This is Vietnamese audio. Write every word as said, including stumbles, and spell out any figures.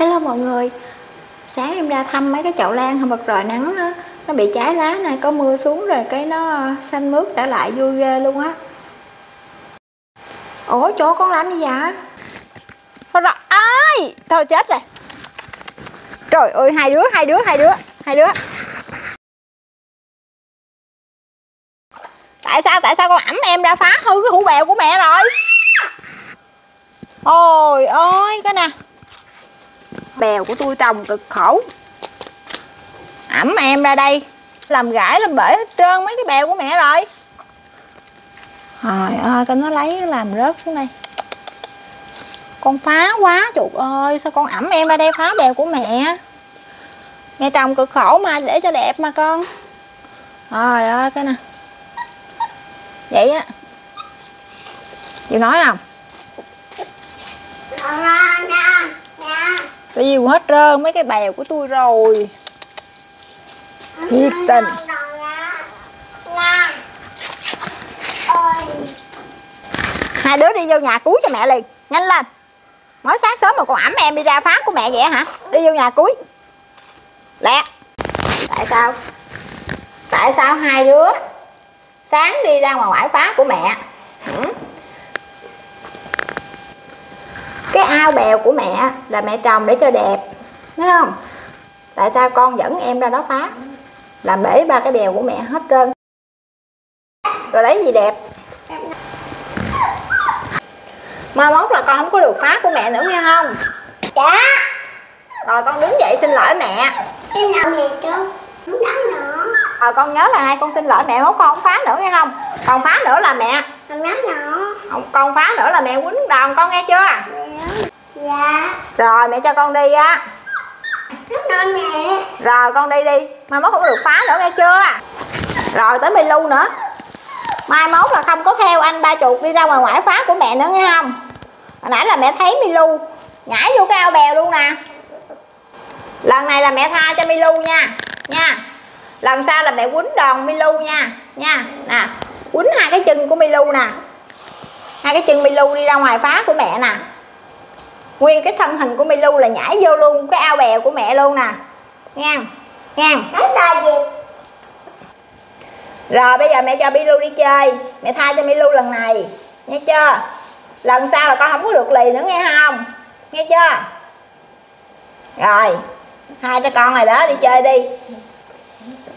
Hello mọi người. Sáng em ra thăm mấy cái chậu lan không bật rồi nắng đó, nó bị cháy lá này, có mưa xuống rồi cái nó xanh mướt trở lại vui ghê luôn á. Ủa chỗ con làm gì vậy? Thôi rồi, ai thôi chết rồi. Trời ơi, hai đứa hai đứa hai đứa hai đứa tại sao tại sao con ẵm em ra phá hư cái hũ bèo của mẹ rồi? Ôi ơi cái nè, bèo của tôi trồng cực khổ, ẵm em ra đây làm gãy làm bể hết trơn mấy cái bèo của mẹ rồi. Trời ơi, con nó lấy làm rớt xuống đây. Con phá quá trời ơi, sao con ẵm em ra đây phá bèo của mẹ? Mẹ trồng cực khổ mà, để cho đẹp mà con. Trời ơi cái nè, vậy á chịu nói không? Tôi yêu hết trơn mấy cái bèo của tôi rồi. Thiệt tình. Hai đứa đi vô nhà cuối cho mẹ liền, nhanh lên. Mới sáng sớm mà con ẵm em đi ra phá của mẹ vậy hả? Đi vô nhà cuối lẹ. Tại sao Tại sao hai đứa sáng đi ra ngoài ngoại phá của mẹ? Ừ. Cái ao bèo của mẹ là mẹ trồng để cho đẹp, thấy không? Tại sao con dẫn em ra đó phá, làm bể ba cái bèo của mẹ hết trơn, rồi lấy gì đẹp? Mai mốt là con không có được phá của mẹ nữa nghe không? Dạ. Rồi con đứng dậy xin lỗi mẹ. Em làm gì chứ? Không đánh nữa. Rồi con nhớ là nay con xin lỗi mẹ, mốt con không phá nữa nghe không? Còn phá nữa là mẹ Không đánh nữa. không, con phá nữa là mẹ quýnh đòn con nghe chưa? Dạ. Rồi mẹ cho con đi á. Rất non mẹ. Rồi con đi đi, mai mốt không được phá nữa nghe chưa? Rồi tới Milu nữa, mai mốt là không có theo anh ba chuột đi ra ngoài ngoại phá của mẹ nữa nghe không? Hồi nãy là mẹ thấy Milu nhảy vô cái ao bèo luôn nè. Lần này là mẹ tha cho Milu nha nha. Lần sau là mẹ quýnh đòn Milu nha nha. Nè, quýnh hai cái chân của Milu nè, hai cái chân Milu đi ra ngoài phá của mẹ nè. Nguyên cái thân hình của Milu là nhảy vô luôn cái ao bèo của mẹ luôn nè, nghe nghe. Đánh ta gì? Rồi bây giờ mẹ cho Milu đi chơi, mẹ tha cho Milu lần này nghe chưa? Lần sau là con không có được lì nữa nghe không? Nghe chưa? Rồi tha cho con rồi đó, đi chơi đi.